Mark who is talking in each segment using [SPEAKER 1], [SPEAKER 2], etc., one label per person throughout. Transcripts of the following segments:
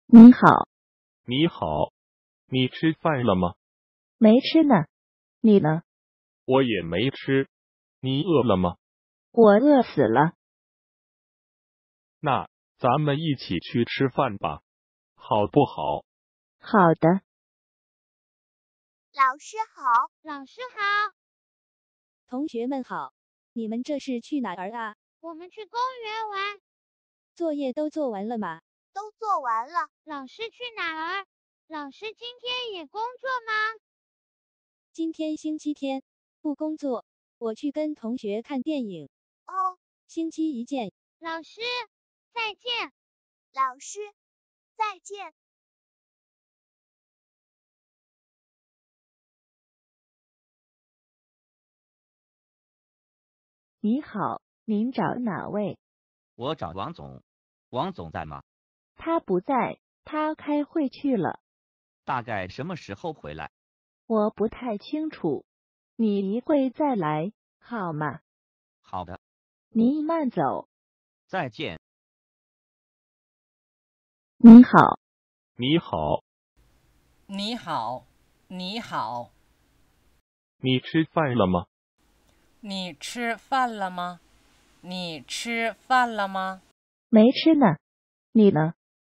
[SPEAKER 1] 你好。
[SPEAKER 2] 你好，你吃饭了吗？
[SPEAKER 1] 没吃呢。你呢？
[SPEAKER 2] 我也没吃。你饿了吗？
[SPEAKER 1] 我饿死了。
[SPEAKER 2] 那咱们一起去吃饭吧，好不好？
[SPEAKER 1] 好的。
[SPEAKER 3] 老师好。
[SPEAKER 4] 老师好。
[SPEAKER 5] 同学们好，你们这是去哪儿啊？
[SPEAKER 4] 我们去公园玩。
[SPEAKER 5] 作业都做完了吗？
[SPEAKER 3] 都做完了。
[SPEAKER 4] 老师去哪儿？老师今天也工作吗？
[SPEAKER 5] 今天星期天，不工作，我去跟同学看电影。
[SPEAKER 3] 哦，
[SPEAKER 5] 星期一见。
[SPEAKER 4] 老师，再见。
[SPEAKER 3] 老师，再见。
[SPEAKER 1] 你好，您找哪位？
[SPEAKER 6] 我找王总。王总在吗？
[SPEAKER 1] 他不在，他开会去了。
[SPEAKER 6] 大概什么时候回来？
[SPEAKER 1] 我不太清楚。你一会再来，好吗？
[SPEAKER 6] 好的。
[SPEAKER 1] 您慢走。
[SPEAKER 6] 再见。
[SPEAKER 1] 你好。
[SPEAKER 2] 你好。
[SPEAKER 7] 你好，你好。
[SPEAKER 2] 你吃饭了吗？
[SPEAKER 7] 你吃饭了吗？你吃饭了吗？
[SPEAKER 1] 没吃呢。你呢？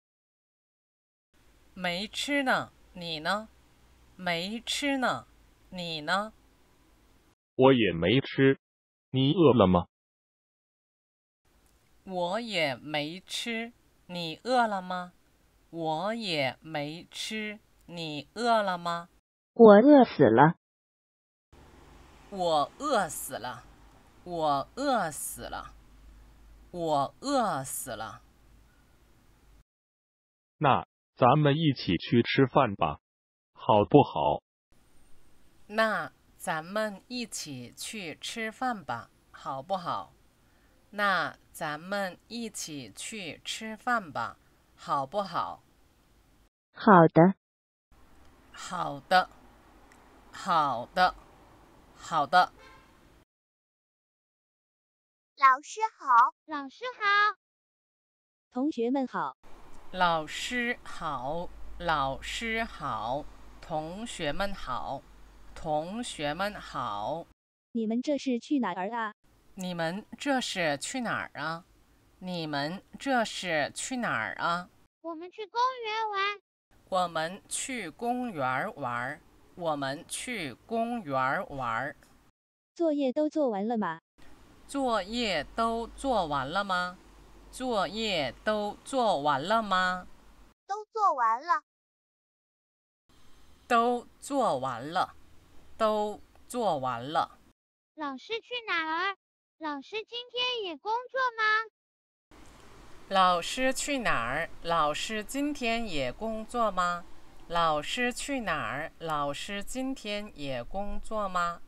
[SPEAKER 7] 没吃呢。你呢？没吃呢。你呢？
[SPEAKER 2] 我也没吃。你饿了吗？
[SPEAKER 7] 我也没吃。你饿了吗？我也没吃。你饿了吗？
[SPEAKER 1] 我饿死了。
[SPEAKER 7] 我饿死了。我饿死了。我饿死了。
[SPEAKER 2] 那咱们一起去吃饭吧，好不好？
[SPEAKER 7] 那咱们一起去吃饭吧，好不好？那咱们一起去吃饭吧，好不好？
[SPEAKER 1] 好的。
[SPEAKER 7] 好的。好的。好的。
[SPEAKER 3] 老师好。
[SPEAKER 4] 老师好。
[SPEAKER 5] 同学们好。
[SPEAKER 7] 老师好。老师好。同学们好。同学们好。
[SPEAKER 5] 你们这是去哪儿啊？
[SPEAKER 7] 你们这是去哪儿啊？你们这是去哪儿啊？
[SPEAKER 4] 我们去公园玩。
[SPEAKER 7] 我们去公园玩。我们去公园玩。
[SPEAKER 5] 作业都做完了吗？
[SPEAKER 7] 作业都做完了吗？作业都做完了吗？
[SPEAKER 3] 都做完了。
[SPEAKER 7] 都做完了。都做完了。
[SPEAKER 4] 老师去哪儿？老师今天也工作吗？
[SPEAKER 7] 老师去哪儿？老师今天也工作吗？老师去哪儿？老师今天也工作吗？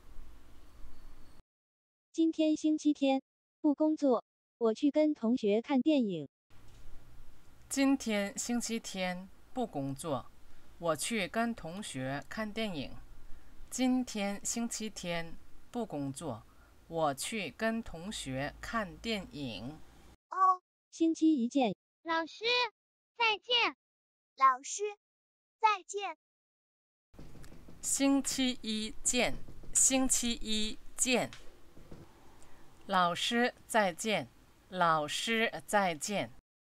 [SPEAKER 5] 今天星期天，不工作，我去跟同学看电影。
[SPEAKER 7] 今天星期天，不工作，我去跟同学看电影。今天星期天，不工作，我去跟同学看电影。
[SPEAKER 3] 哦，
[SPEAKER 5] 星期一见。
[SPEAKER 4] 老师，再见。
[SPEAKER 3] 老师，再见。
[SPEAKER 7] 星期一见。星期一见。老师再见。老师再见。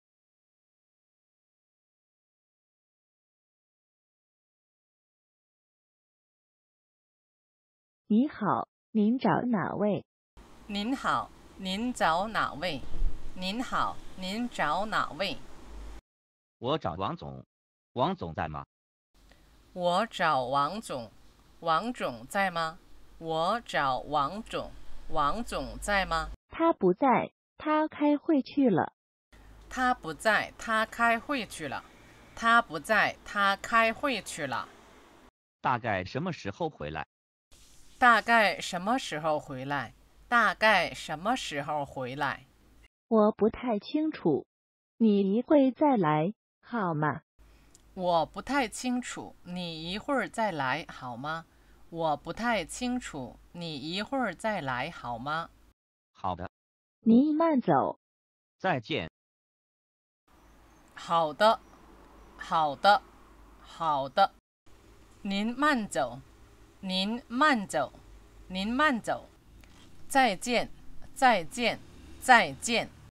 [SPEAKER 1] 你好，您找哪位？
[SPEAKER 7] 您好，您找哪位？您好，您找哪位？
[SPEAKER 6] 我找王总。王总在吗？
[SPEAKER 7] 我找王总。王总在吗？我找王总。王总在吗？
[SPEAKER 1] 他不在，他开会去了。
[SPEAKER 7] 他不在，他开会去了。他不在，他开会去了。
[SPEAKER 6] 大概什么时候回来？
[SPEAKER 7] 大概什么时候回来？大概什么时候回来？
[SPEAKER 1] 我不太清楚。你一会再来，好吗？
[SPEAKER 7] 我不太清楚，你一会儿再来好吗？我不太清楚，你一会儿再来好吗？
[SPEAKER 6] 好的。
[SPEAKER 1] 您慢走。
[SPEAKER 6] 再见。
[SPEAKER 7] 好的。 好的，好的。您慢走，您慢走，您慢走。再见，再见，再见。